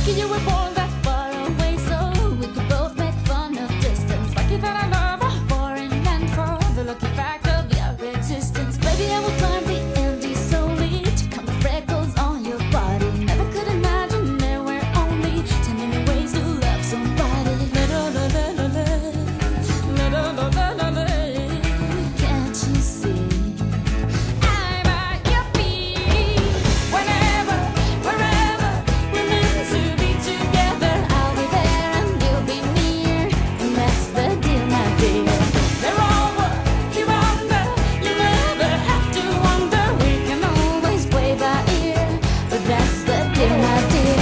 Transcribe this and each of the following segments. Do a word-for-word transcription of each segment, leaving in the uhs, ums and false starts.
Lucky you were born that far away, so we could both make fun of distance. Lucky that I love a foreign land for the lucky fact of your existence. Baby, I will climb the Andes solely to count the freckles on your body. Never could imagine there were only ten million ways to love somebody. La la la la la la la la la la la. Can't you see? I'm at your feet. Whenever, wherever we're meant to be together, I'll be there and you'll be near, and that's the deal, my dear. They're all what you're under. You never have to wonder. We can always play by ear, but that's the deal, my dear.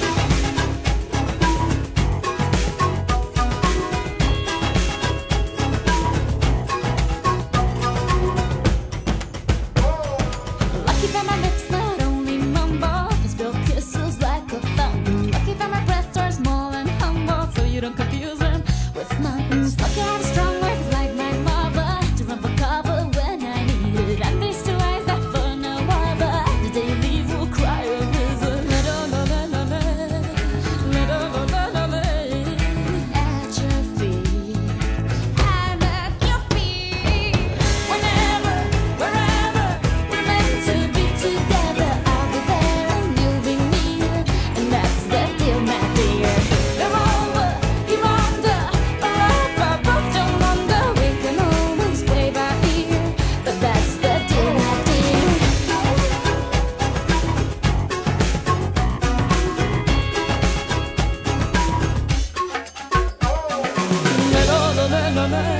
Lucky that my lips not only mumble, they spill kisses like a fountain. Lucky that my breasts are small and humble, so you don't confuse them with mountains. Lucky I have strong words like my mother to run for cover when I need it. And these two eyes that for no other, the day you leave will cry a river. La la la la la la, la la la la la la. At your feet, I'm at your feet. Whenever, wherever we're meant to be together, I'll be there and you'll be near, and that's the deal, my dear. They're all what you're under, but love I both don't wonder. We can always play by ear, but that's the deal, my dear. La la la la la la.